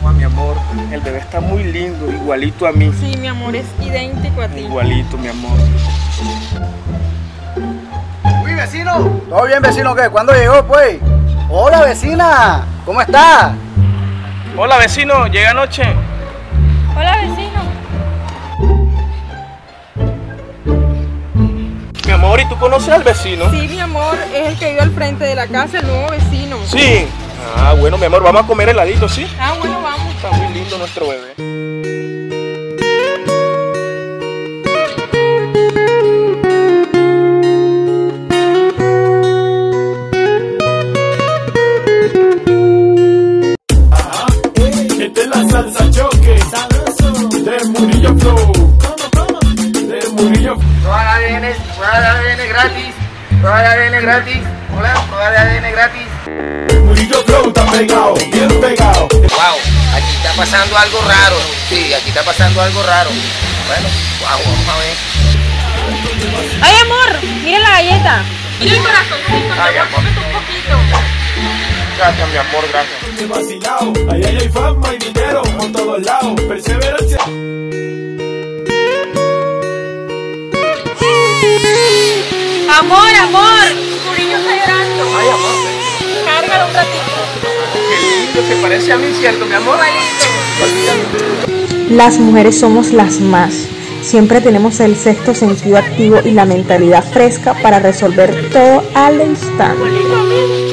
Mi amor, el bebé está muy lindo, igualito a mí. Sí, mi amor, es idéntico a ti. Igualito, mi amor. Uy, vecino. ¿Todo bien, vecino? ¿Qué? ¿Cuándo llegó, pues? Hola, vecina. ¿Cómo está? Hola, vecino, llega anoche. Hola, vecino. Mi amor, ¿y tú conoces al vecino? Sí, mi amor, es el que vive al frente de la casa, el nuevo vecino. Sí. Ah, bueno, mi amor, vamos a comer heladito, ¿sí? Ah, bueno, vamos. Está muy lindo nuestro bebé. Esta es la salsa choque de Murillo Flow. De Murillo. Prueba de ADN gratis. Prueba de ADN gratis. Hola, prueba de ADN gratis. Murillo Flow está pegado, bien pegado. Wow, aquí está pasando algo raro. Sí, aquí está pasando algo raro. Bueno, wow, vamos a ver. Ay, amor, mira la galleta. Mira el corazoncito, Ay, amor. cómete un poquito. Gracias, mi amor, gracias. Qué vacilado, ahí hay fama y dinero por todos lados. Perseverancia. Amor, tu niño está llorando. Ay, amor. Cárgalo un ratito. Qué lindo, se parece a mí, ¿cierto, mi amor? Las mujeres somos las más. Siempre tenemos el sexto sentido activo y la mentalidad fresca para resolver todo al instante.